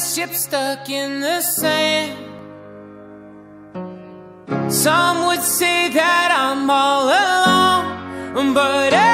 ship stuck in the sand. Some would say that I'm all alone, but